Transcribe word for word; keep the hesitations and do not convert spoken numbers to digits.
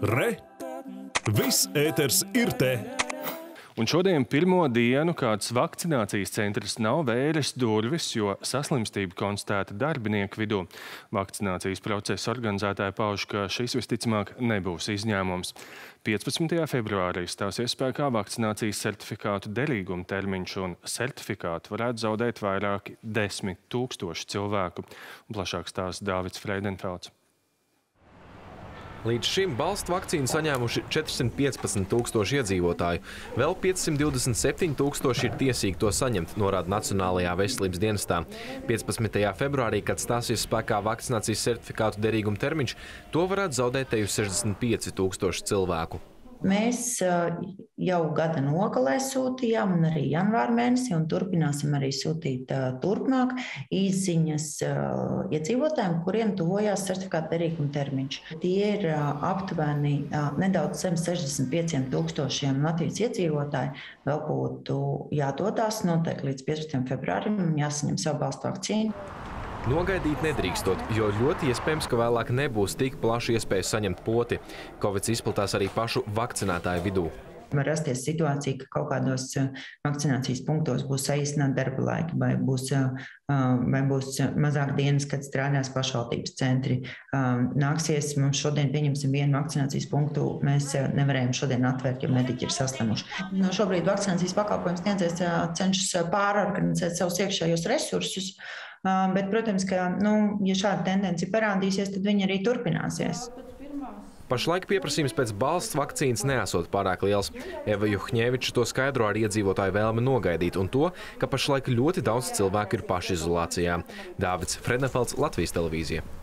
Re! Viss ēters ir te! Un šodien pirmo dienu kāds vakcinācijas centrs nav vēris durvis, jo saslimstība konstatēta darbinieku vidū. Vakcinācijas procesa organizētāji pauž, ka šis visticamāk nebūs izņēmums. piecpadsmitajā februārī stāsies spēkā vakcinācijas certifikātu derīguma termiņš, un certifikātu varētu zaudēt vairāki desmit tūkstoši cilvēku. Plašāk stāsta Dāvids Freidenfelds. Līdz šim balstu vakcīnu saņēmuši četrsimt piecpadsmit tūkstoši iedzīvotāju. Vēl piecsimt divdesmit septiņi tūkstoši ir tiesīgi to saņemt, norāda Nacionālajā veselības dienestā. piecpadsmitajā februārī, kad stāsies spēkā vakcinācijas certifikātu derīguma termiņš, to varētu zaudēt teju sešdesmit pieci tūkstoši cilvēku. Mēs jau gada nogalē sūtījām, un arī janvāra mēnesī, un turpināsim arī sūtīt turpmāk īsziņas iedzīvotājiem, kuriem tuvojās certifikāta derīguma termiņš. Tie ir aptuveni nedaudz zem sešdesmit pieciem tūkstošiem Latvijas iedzīvotāji. Vēl būtu jādodās noteikti līdz piecpadsmitajam februārim un jāsaņem savu balstu vakcīnu. Nogaidīt nedrīkstot, jo ļoti iespējams, ka vēlāk nebūs tik plaša iespēja saņemt poti. Kovids izplatās arī pašu vakcinētāju vidū. Var rasties situācija, ka kaut kādos vakcinācijas punktos būs saīsināti darba laiki, vai būs, vai būs mazāk dienas, kad strādās pašvaldības centri. Nāksies mums šodien, pieņemsim vienu vakcinācijas punktu, mēs nevarējam šodien atvērt, jo mediķi ir saslimuši. No šobrīd vakcinācijas pakalpojums sniedzējs cenšas pārorganizēt savus iekšējos resursus, bet, protams, ka, nu, ja šāda tendence parādīsies, tad viņi arī turpināsies. Pašlaik pieprasījums pēc balsts vakcīnas neesot pārāk liels. Eva Juhņeviča to skaidro ar iedzīvotāju vēlmi nogaidīt un to, ka pašlaik ļoti daudz cilvēku ir pašizolācijā. Dāvids Freidenfelds, Latvijas televīzija.